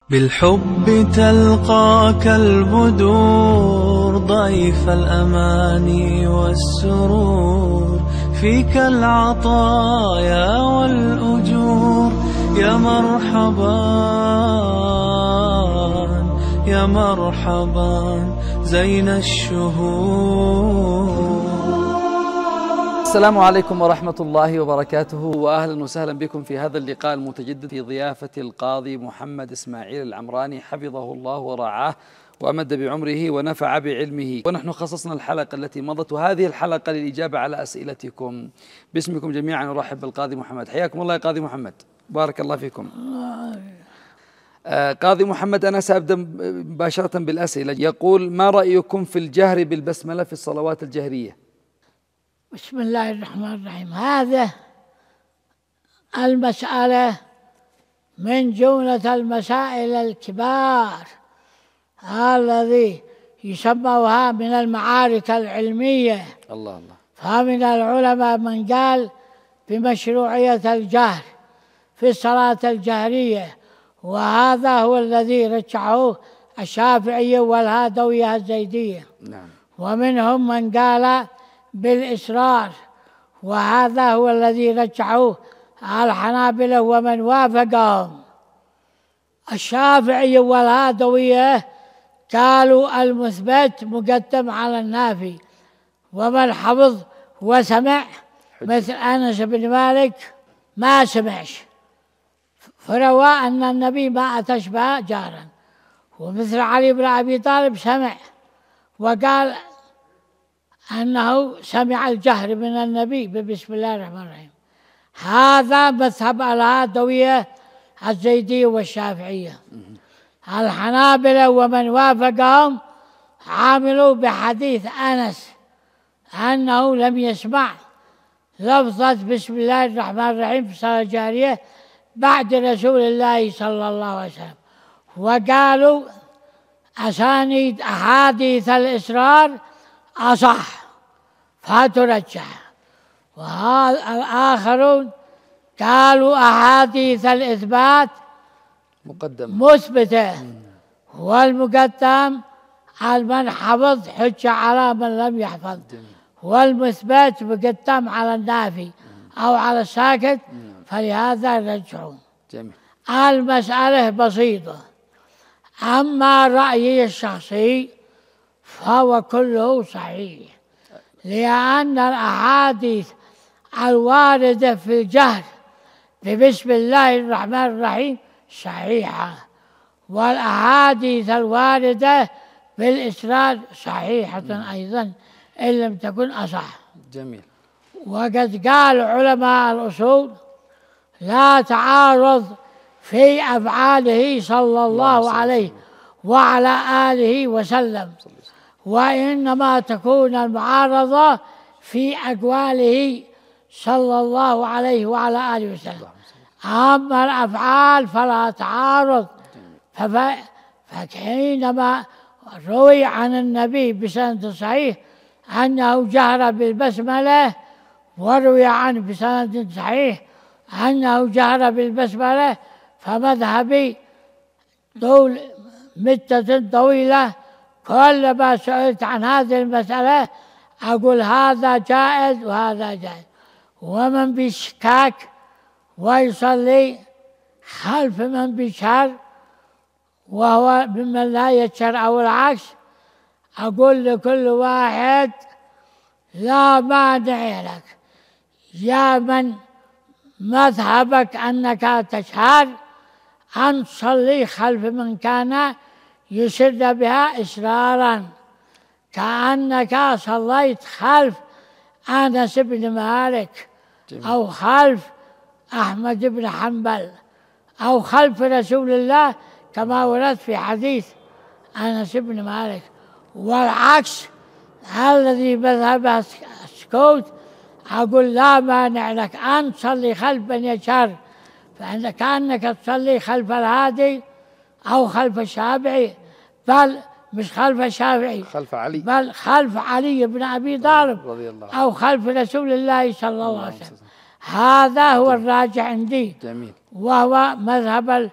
بالحب تلقاك البدور ضيف الأماني والسرور، فيك العطايا والأجور. يا مرحبا يا مرحبا زين الشهور. السلام عليكم ورحمة الله وبركاته، وأهلا وسهلا بكم في هذا اللقاء المتجدد في ضيافة القاضي محمد إسماعيل العمراني حفظه الله ورعاه وأمد بعمره ونفع بعلمه. ونحن خصصنا الحلقة التي مضت وهذه الحلقة للإجابة على أسئلتكم. باسمكم جميعا نرحب بالقاضي محمد. حياكم الله يا قاضي محمد، بارك الله فيكم. قاضي محمد، أنا سأبدأ مباشرة بالأسئلة. يقول: ما رأيكم في الجهر بالبسملة في الصلوات الجهرية؟ بسم الله الرحمن الرحيم. هذه المسألة من جملة المسائل الكبار الذي يسموها من المعارك العلمية. الله الله. فمن العلماء من قال بمشروعية الجهر في الصلاة الجهرية، وهذا هو الذي رجحه الشافعية والهادوية الزيدية. نعم. ومنهم من قال بالإسرار، وهذا هو الذي رجحوه الحنابلة ومن وافقهم. الشافعية والهادوية قالوا المثبت مقدم على النافي، ومن حفظ وسمع مثل أنس بن مالك ما سمعش فروى أن النبي ما أتشبه جارا، ومثل علي بن أبي طالب سمع وقال أنه سمع الجهر من النبي بسم الله الرحمن الرحيم. هذا مذهب الهادوية الزيدية والشافعية. الحنابلة ومن وافقهم عاملوا بحديث أنس أنه لم يسمع لفظة بسم الله الرحمن الرحيم في الصلاة الجهرية بعد رسول الله صلى الله عليه وسلم، وقالوا أسانيد أحاديث الإسرار أصح فترجح. والآخرون قالوا أحاديث الإثبات مثبتة، والمقدم على من حفظ حجة على من لم يحفظ، والمثبت مقدم على النافي أو على الساكت، فلهذا رجعوا. المسألة بسيطة. أما رأيي الشخصي فهو كله صحيح، لأن الأحاديث الواردة في الجهر بسم الله الرحمن الرحيم صحيحة، والأحاديث الواردة بالإسرار صحيحة أيضا إن لم تكن أصح. جميل. وقد قال علماء الأصول: لا تعارض في أفعاله صلى الله عليه وعلى آله وسلم، وإنما تكون المعارضة في أقواله صلى الله عليه وعلى آله وسلم. أما الأفعال فلا تعارض. فحينما روي عن النبي بسند صحيح أنه جهر بالبسملة، وروي عنه بسند صحيح أنه جهر بالبسملة، فمذهبي طول مدة طويلة كلما سئلت عن هذه المسألة أقول هذا جائز وهذا جائز. ومن بيشكاك ويصلي خلف من بيشهر وهو ممن لا يشهر أو العكس، أقول لكل واحد لا مانع لك، يا من مذهبك أنك تشهر أن تصلي خلف من كان يسر بها إسرارا، كأنك صليت خلف أنس بن مالك أو خلف أحمد بن حنبل أو خلف رسول الله كما ورد في حديث أنس بن مالك. والعكس الذي مذهبه السكوت أقول لا مانع لك أن تصلي خلف من يشهر، كأنك تصلي خلف الهادي أو خلف الشافعي، بل مش خلف الشافعي، خلف علي، بل خلف علي بن أبي طالب رضي الله أو خلف رسول الله صلى الله عليه وسلم. هذا هو الراجع عندي. جميل. وهو مذهب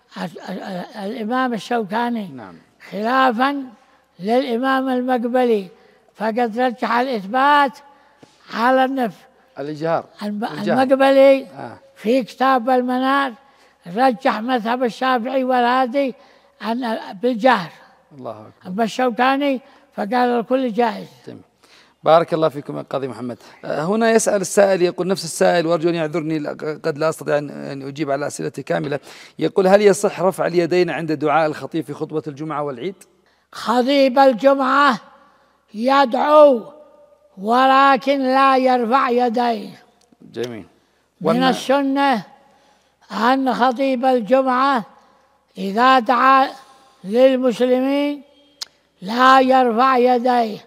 الإمام الشوكاني نعم. خلافا للإمام المقبلي، فقد رجح الإثبات على النفي. الإجهار. المقبلي في كتاب المنار رجح مذهب الشافعي والهادي بالجهر. الله أكبر. أما الشوكاني فقال الكل جائز. جميل. بارك الله فيكم القاضي محمد. هنا يسأل السائل، يقول نفس السائل وأرجو أن يعذرني قد لا أستطيع أن أجيب على أسئلتي كاملة. يقول: هل يصح رفع اليدين عند دعاء الخطيب في خطبة الجمعة والعيد؟ خطيب الجمعة يدعو ولكن لا يرفع يديه. جميل. من السنة أن خطيب الجمعة إذا دعا للمسلمين لا يرفع يديه،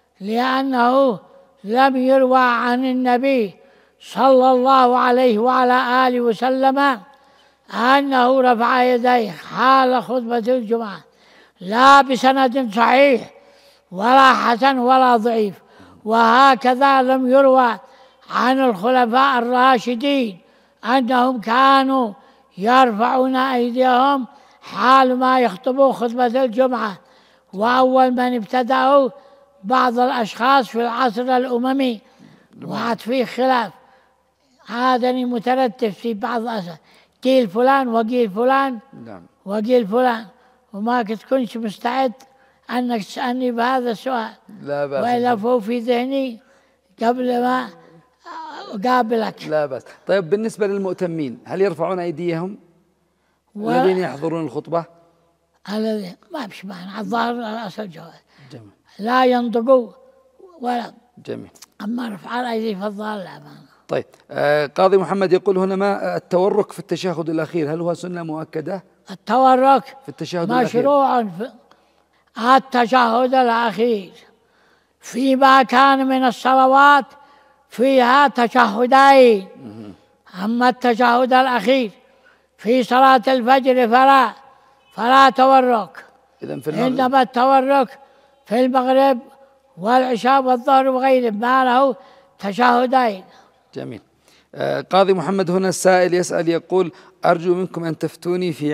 لأنه لم يروى عن النبي صلى الله عليه وعلى آله وسلم أنه رفع يديه حال خطبة الجمعة، لا بسند صحيح ولا حسن ولا ضعيف. وهكذا لم يروى عن الخلفاء الراشدين أنهم كانوا يرفعون أيديهم حال ما يخطبوا خطبة الجمعة. وأول من ابتدأوا بعض الأشخاص في العصر الأممي، وعاد فيه خلاف عادني مترتب في بعض قيل فلان وقيل فلان وقيل فلان، وما كنتش مستعد أنك تسألني بهذا السؤال. لا بأس. وإلا فهو في ذهني قبل ما أقابلك. لا بأس. طيب بالنسبة للمؤتمين هل يرفعون أيديهم الذين يحضرون الخطبة؟ الذي ما بش معنى الظاهر أصل جواز. جميل. لا ينطقوا ولا. جميل. أما رفع الأيدي فالظاهر لا معنى. طيب قاضي محمد يقول هنا: ما التورك في التشهد الأخير، هل هو سنة مؤكدة؟ التورك في التشهد الأخير مشروع في التشهد الأخير فيما كان من الصلوات فيها تشهدين. أما التشهد الأخير في صلاة الفجر فلا تورك. إذن في المغرب. إنما التورك في المغرب والعشاء والظهر وغيره ما له تشهدين. جميل. قاضي محمد هنا السائل يسأل يقول: أرجو منكم أن تفتوني في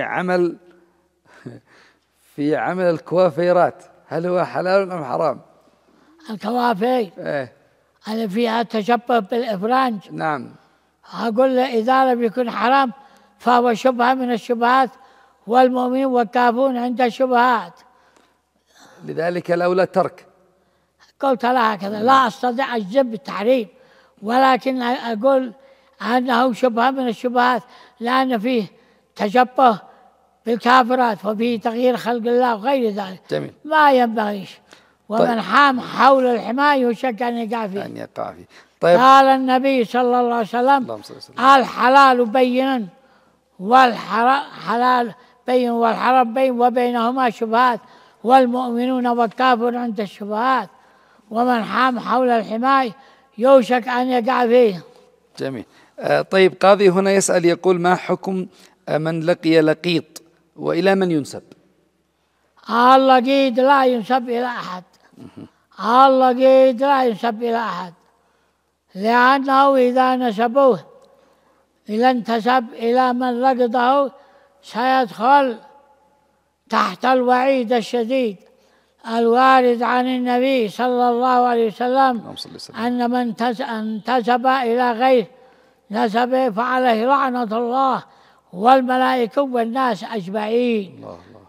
عمل الكوافيرات، هل هو حلال أم حرام؟ الكوافير اللي فيها تشبه بالإفرنج. نعم. أقول له إذا لم يكن حرام فهو شبهة من الشبهات، والمؤمنين والكافرون عند الشبهات، لذلك الأولى ترك. قلت له هكذا. لا أستطيع أجزم بالتحريم، ولكن أقول أنه شبهة من الشبهات، لأن فيه تشبه بالكافرات وفيه تغيير خلق الله وغير ذلك. جميل. ما ينبغيش. ومن حام حول الحماية يوشك أن يقع فيه. طيب. قال النبي صلى الله عليه وسلم: الحلال بين والحلال بين والحرام بين وبينهما شبهات، والمؤمنون والكافرون عند الشبهات، ومن حام حول الحماية يوشك أن يقع فيه. جميل. طيب قاضي هنا يسأل يقول: ما حكم من لقي لقيط وإلى من ينسب؟ اللقيط لا ينسب إلى أحد. اللقيط لا ينسب إلى أحد، لأنه إذا نسبوه إذا انتسب إلى من لقطه سيدخل تحت الوعيد الشديد الوارد عن النبي صلى الله عليه وسلم أن من انتسب إلى غير نسبه فعليه لعنة الله والملائكة والناس أجمعين.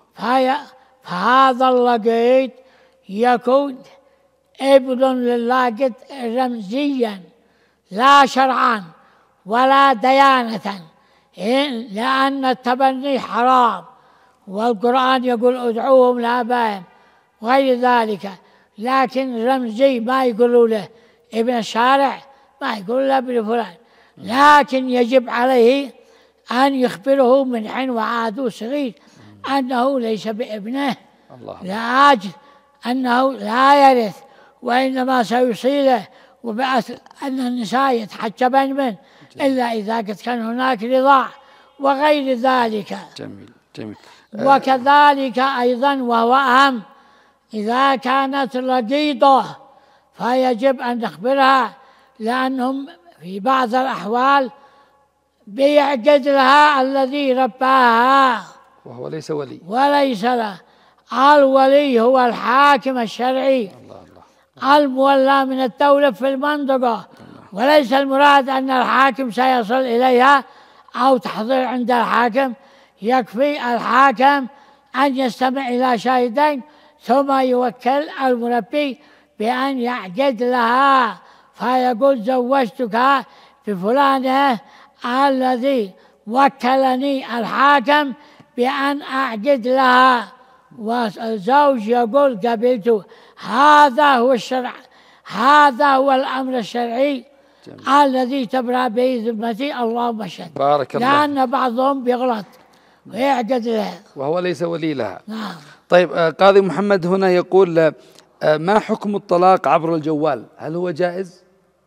فهذا اللقيط يكون ابن للاقط رمزيا لا شرعا ولا ديانة، لأن التبني حرام، والقرآن يقول ادعوهم لآبائهم وغير ذلك. لكن رمزي ما يقولوا له ابن الشارع، ما يقولوا له ابن فلان، لكن يجب عليه أن يخبره من حين وعاده صغير أنه ليس بابنه، لأجل أنه لا يرث، وإنما سيصيله، وبأس أن النساء يتحجبن منه إلا إذا كان هناك رضاع وغير ذلك. جميل. وكذلك أيضا وهو أهم إذا كانت لقيطة فيجب أن نخبرها، لأنهم في بعض الأحوال بيعقد لها الذي رباها وهو ليس ولي. وليس له. الولي هو الحاكم الشرعي المولى من الدولة في المنطقة، وليس المراد أن الحاكم سيصل إليها أو تحضير عند الحاكم. يكفي الحاكم أن يستمع إلى شاهدين ثم يوكل المربي بأن يعقد لها، فيقول زوجتك بفلانة الذي وكلني الحاكم بأن أعقد لها، والزوج يقول قبلت. هذا هو الشرع، هذا هو الأمر الشرعي الذي تبرأ به ذمتي. اللهم اشهد. بارك الله. لأن بعضهم بيغلط ويعقد لها وهو ليس ولي لها. نعم. طيب قاضي محمد هنا يقول ما حكم الطلاق عبر الجوال؟ هل هو جائز؟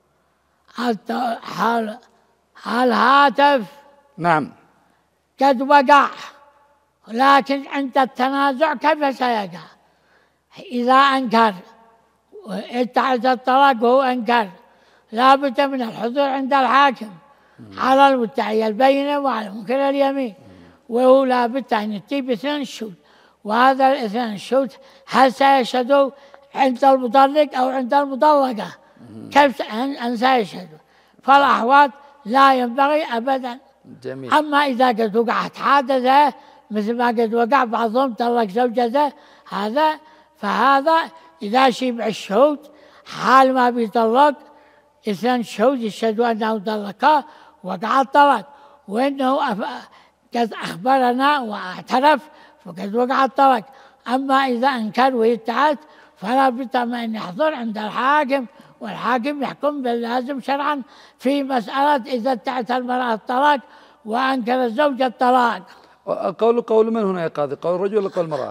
الهاتف نعم قد وقع، لكن عند التنازع كيف سيقع؟ إذا أنكر ادعى الطلاق وهو أنكر، لا بد من الحضور عند الحاكم على المدعي البينة وعلى منكر اليمين، وهو لا بد أن يأتي باثنين الشهود. وهذا الاثنين الشهود هل سيشهدوا عند المطلق أو عند المطلقة؟ كيف أن سيشهدوا؟ فالأحوال لا ينبغي أبدا. جميل. أما إذا قد وقعت حادثة مثل ما قد وقع بعضهم طلق زوجته، فهذا إذا شبع الشهود حال ما بيطلق اثنين شهود يشهدوا أنه طلقه وقع الطلاق، وإنه قد أخبرنا واعترف فقد وقع الطلاق. أما إذا أنكر ويتعد فلا بد من أن يحضر عند الحاكم، والحاكم يحكم باللازم شرعا في مسألة إذا ادعت المرأة الطلاق وأنكر الزوج الطلاق. قول من هنا يا قاضي؟ قول الرجل ولا قول المرأة؟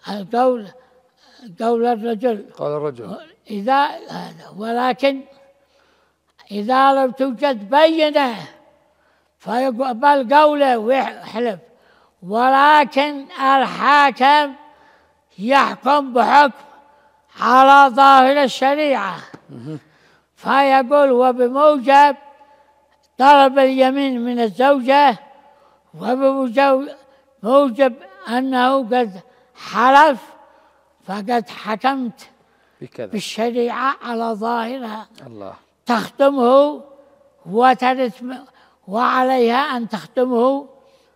قول الرجل. قول الرجل. ولكن إذا لم توجد بينة فيقبل قوله ويحلف، ولكن الحاكم يحكم بحكم على ظاهر الشريعة، فيقول وبموجب طلب اليمين من الزوجة وبموجب أنه قد حلف فقد حكمت بالشريعة على ظاهرها. الله. تختمه وترث وعليها أن تختمه،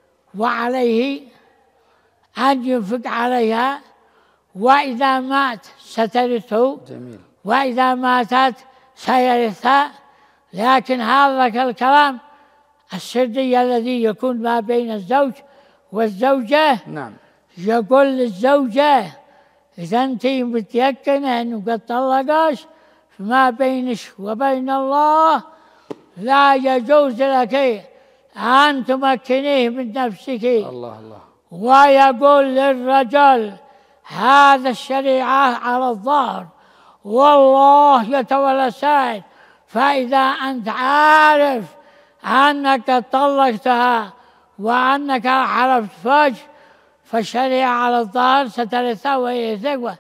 وعليه أن ينفق عليها، وإذا مات سترثه. جميل. وإذا ماتت سيرثها. لكن هذا الكلام السري الذي يكون ما بين الزوج والزوجة، نعم، يقول للزوجة إذا أنت متيقنة أنه قد طلقش فما بينك وبين الله لا يجوز لك أن تمكنيه من نفسك. الله الله. ويقول للرجل هذا الشريعة على الظاهر والله يتولى السائل، فإذا أنت عارف أنك طلقتها وأنك حلفت فوج فالشريعة على الظاهر سترثها ويرثك،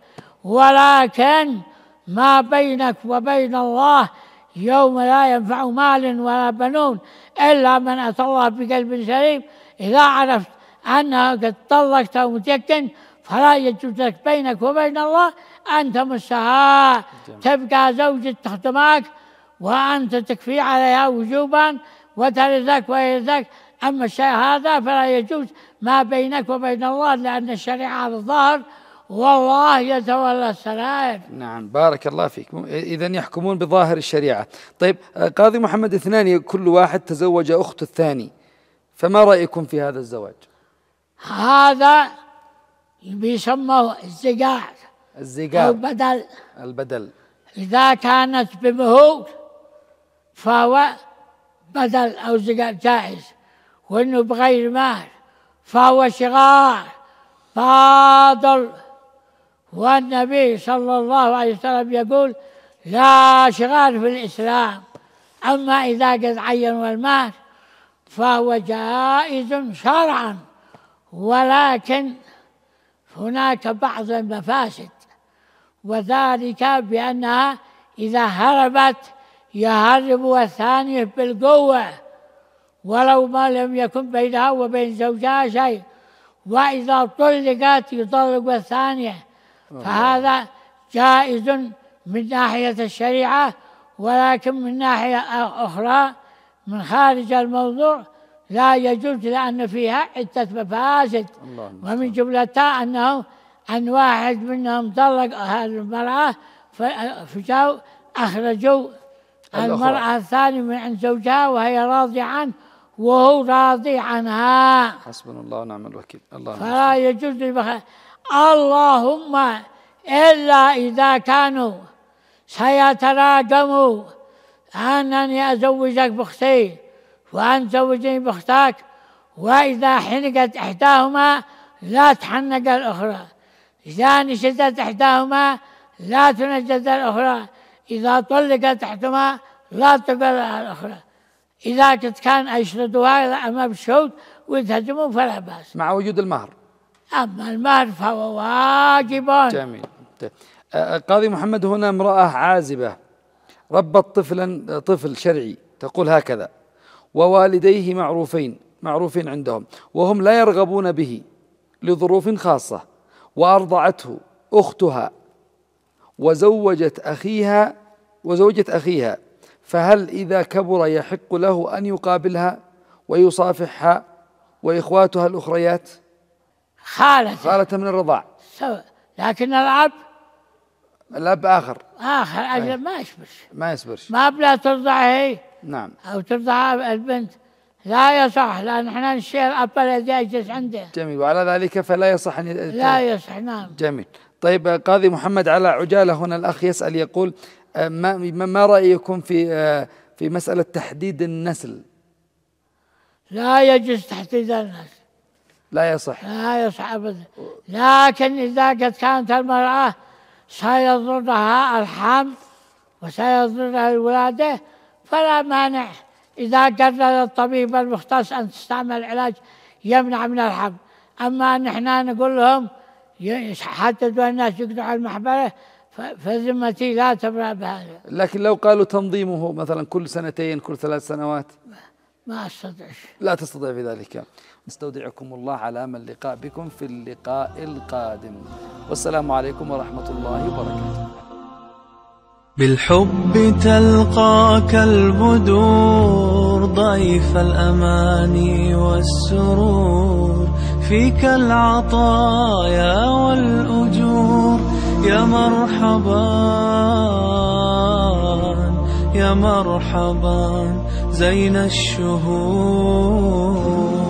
ولكن ما بينك وبين الله يوم لا ينفع مال ولا بنون إلا من أتى الله بقلب سليم. إذا عرفت أنها قد طلقت ومتيقن فلا يجوز لك بينك وبين الله أن تمسها، تبقى زوجة تخدمك وأنت تكفي عليها وجوبا وترثك ويرثك. أما الشيء هذا فلا يجوز ما بينك وبين الله، لأن الشريعة على الظاهر والله يتولى السرائر. نعم، بارك الله فيك. إذن يحكمون بظاهر الشريعة. طيب قاضي محمد، اثنان كل واحد تزوج أخت الثاني، فما رأيكم في هذا الزواج؟ هذا بيسموه الزقاق. الزقاق أو البدل. إذا كانت بمهور فهو بدل أو زقاق جائز، وإنه بغير مهر فهو شغار باطل. والنبي صلى الله عليه وسلم يقول لا شغار في الإسلام. أما إذا قد عينوا المهر فهو جائز شرعا، ولكن هناك بعض المفاسد، وذلك بأنها إذا هربت يهرب الثاني بالقوة ولو ما لم يكن بينها وبين زوجها شيء، وإذا طلقت يطلق الثانية، فهذا جائز من ناحية الشريعة، ولكن من ناحية أخرى من خارج الموضوع لا يجوز، لأن فيها عدة مفاسد، ومن جملتها أنه أن واحد منهم طلق هذه المرأة فجاءوا أخرجوا المرأة الثانية من عند زوجها وهي راضية عنه وهو راضي عنها. حسبنا الله ونعم الوكيل. فلا يجوز اللهم إلا إذا كانوا سيتراجموا أنني أزوجك بأختي وأنت زوجني بأختك، وإذا حنقت إحداهما لا تحنق الأخرى، إذا نشدت إحداهما لا تنجد الأخرى، إذا طلقت إحداهما لا تطلق الأخرى. إذا كان أيشردوها أمام الشهود ويتهجموا فلا بأس مع وجود المهر. أما المهر فهو واجب. جميل. قاضي محمد، هنا امرأة عازبة ربت طفل شرعي، تقول هكذا: ووالديه معروفين عندهم، وهم لا يرغبون به لظروف خاصة، وأرضعته أختها وزوجت أخيها، فهل إذا كبر يحق له أن يقابلها ويصافحها وإخواتها الأخريات؟ خالة من الرضاع، لكن الأب آخر أجل ما يصبرش ما بلا ترضع هي. نعم. أو ترضع البنت لا يصح، لأن احنا نشير الأب الذي يجلس عنده. جميل. وعلى ذلك فلا يصح لا يصح. نعم. جميل. طيب قاضي محمد، على عجالة هنا الأخ يسأل يقول: ما رأيكم في مسألة تحديد النسل؟ لا يجوز تحديد النسل، لا يصح أبدا. لكن إذا قد كانت المرأة سيضرها الحمل وسيضرها الولادة فلا مانع إذا قرر الطبيب المختص أن تستعمل علاج يمنع من الحمل. أما نحن نقول لهم حددوا الناس يقدروا على المحبرة، فذمتي لا تبرأ بهذا. لكن لو قالوا تنظيمه مثلا كل سنتين، كل 3 سنوات، ما أستطيعش. لا تستطيع في ذلك. نستودعكم الله على أمل اللقاء بكم في اللقاء القادم، والسلام عليكم ورحمة الله وبركاته. بالحب تلقاك البدور ضيف الأماني والسرور، فيك العطايا والأجور. يا مرحبا يا مرحبا زين الشهور.